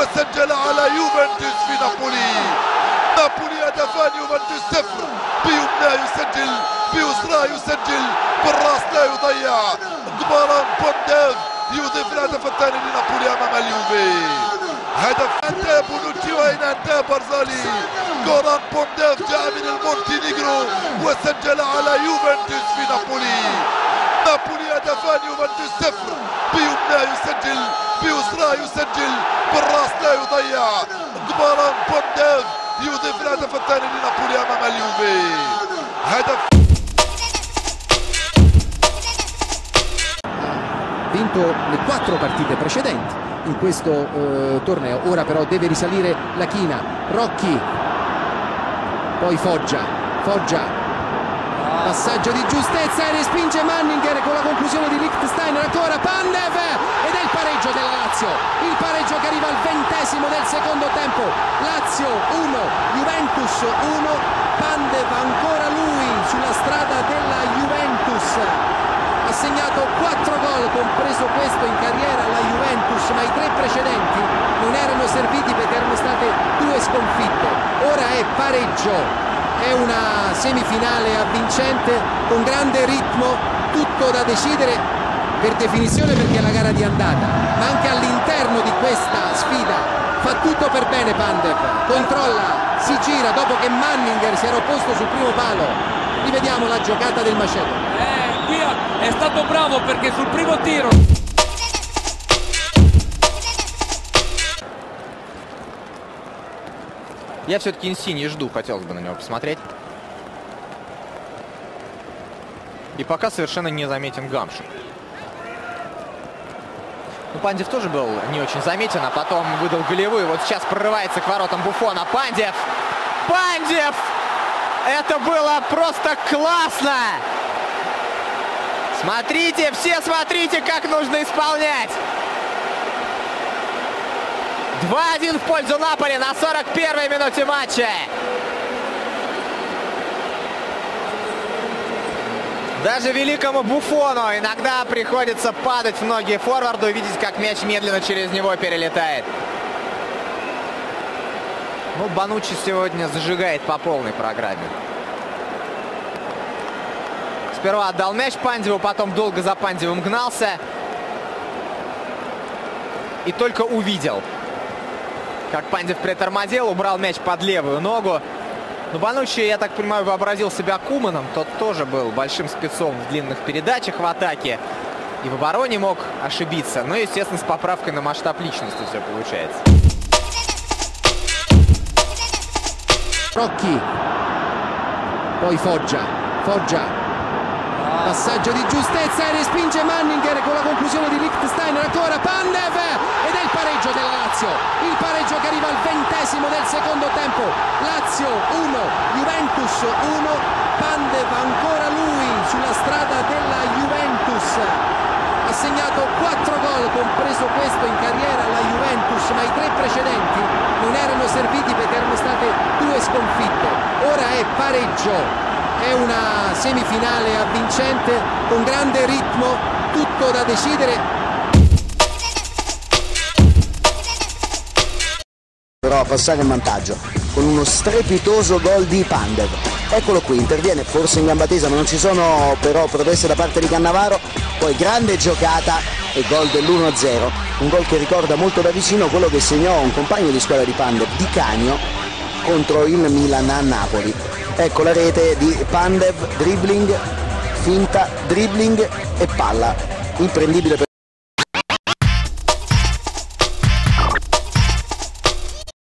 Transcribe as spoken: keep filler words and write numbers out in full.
وسجل على يوفنتوس في نابولي. نابولي هدفان، يوفنتوس صفر. بيمنى يسجل، بيسرى يسجل، بالراس لا يضيع. جباران بونديف يضيف الهدف الثاني لنابولي امام اليوفي. هدف انتهى بونوتشي واين انتهى بارزالي. جوران بونديف جاء من المونتينيغرو وسجل على يوفنتوس في نابولي. نابولي هدفان، يوفنتوس صفر. بيمنى يسجل، بيسرى يسجل، بالراس لا يضيع. جباران بونديف يضيف الهدف الثاني لنابولي امام اليوفي. هدف vinto le quattro partite precedenti in questo eh, torneo. Ora però deve risalire la china. Rocchi, poi Foggia, Foggia, passaggio di giustezza e respinge Manninger con la conclusione di Lichtsteiner. Ancora Pandev ed è il pareggio della Lazio, il pareggio che arriva al ventesimo del secondo tempo. Lazio uno, Juventus uno. Pandev ancora lui sulla strada della Juventus. Ha segnato quattro gol, compreso questo in carriera alla Juventus, ma i tre precedenti non erano serviti perché erano state due sconfitte. Ora è pareggio, è una semifinale avvincente con grande ritmo, tutto da decidere per definizione perché è la gara di andata, ma anche all'interno di questa sfida fa tutto per bene Pandev, controlla, si gira dopo che Manninger si era opposto sul primo palo. Rivediamo la giocata del Macedo. Eh, qui è stato bravo perché sul primo tiro. Я все-таки Инсини жду, хотелось бы на него посмотреть. И пока совершенно не заметен Гамшин. Ну, Пандев тоже был не очень заметен, а потом выдал голевую. Вот сейчас прорывается к воротам Буфона. Пандев! Пандев! Это было просто классно! Смотрите, все смотрите, как нужно исполнять! два один в пользу Наполи на сорок первой минуте матча. Даже великому Буфону иногда приходится падать в ноги форварду и видеть, как мяч медленно через него перелетает. Ну, Бануччи сегодня зажигает по полной программе. Сперва отдал мяч Пандеву, потом долго за Пандевым гнался. И только увидел, как Пандев притормозил, убрал мяч под левую ногу. Но Бануччи, я так понимаю, вообразил себя Куманом. Тот тоже был большим спецом в длинных передачах в атаке. И в обороне мог ошибиться. Но, естественно, с поправкой на масштаб личности все получается. Rocchi, poi Foggia, Foggia, passaggio di giustezza e respinge Manninger con la conclusione di Lichtsteiner. Ancora Pandev ed è il pareggio della Lazio, il pareggio che arriva al ventesimo del secondo tempo. Lazio uno, Juventus uno. Pandev ancora lui sulla strada della Juventus. Ha segnato quattro gol, compreso questo in carriera alla Juventus, ma i tre precedenti non erano serviti perché erano state due sconfitte. Ora è pareggio, è una semifinale avvincente con grande ritmo, tutto da decidere. Però a passare in vantaggio con uno strepitoso gol di Pandev. Eccolo qui, interviene forse in gamba tesa, ma non ci sono però proteste da parte di Cannavaro. Poi grande giocata e gol dell'uno a zero, un gol che ricorda molto da vicino quello che segnò un compagno di squadra di Pandev, Di Canio, contro il Milan a Napoli. Ecco la rete di Pandev, dribbling, finta, dribbling e palla, imprendibile per